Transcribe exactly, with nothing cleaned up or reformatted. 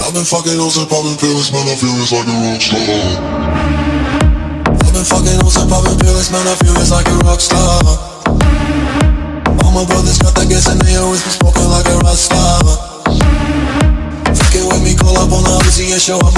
I've been fucking hoes and popping pills, man, I feel it's like a rock star. I've been fucking hoes and popping pills, man, I feel it's like a rock star. All my brothers got that gas and they always been smoking like a rock star. Fucking with me, call up on the Uzi and show up.